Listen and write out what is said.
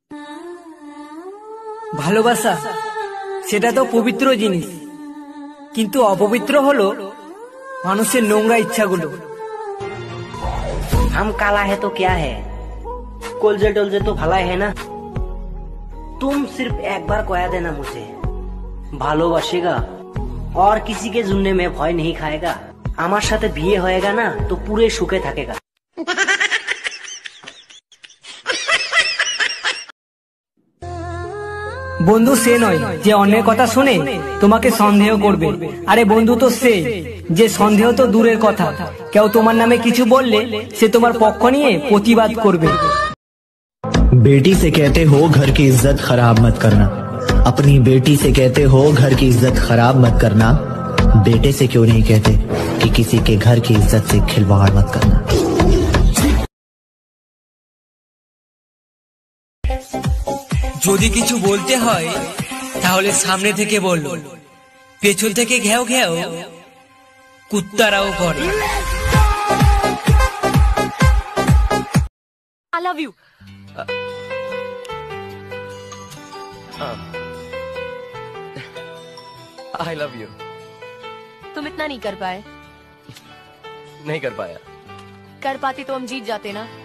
ভালোবাসা সেটা তো পবিত্র জিনিস, কিন্তু অপবিত্র হলো মানুষের নোংরা ইচ্ছাগুলো। हम काला है तो क्या है, कोलजे टोलजे तो भला है ना। तुम सिर्फ एक बार कह देना मुझे, ভালোবাসেগা और किसी के जुन्ने में भय नहीं खाएगा। আমার সাথে বিয়ে হয়েগা না তো পুরে সুখে থাকেগা। বন্ধু সে নয় যে অন্যের কথা শুনে তোমাকে সন্দেহ করবে, আরে বন্ধু তো সে যে সন্দেহ তো দূরের কথা, কেউ তোমার নামে কিছু বললে সে তোমার পক্ষ নিয়ে প্রতিবাদ করবে। बेटी से कहते हो घर की इज्जत खराब मत करना, अपनी बेटी से कहते हो घर की इज्जत खराब मत करना, बेटे से क्यों नहीं कहते कि किसी के घर की इज्जत से खिलवाड़ मत करना। যদি কিছু বলতে হয় তাহলে সামনে থেকে বলো, পেছন থেকে ঘেউ ঘেউ কুত্তারাও করে। I love you. I love you. तुम इतना नहीं कर पाए। नहीं कर पाया। कर पाते तो हम जीत जाते ना।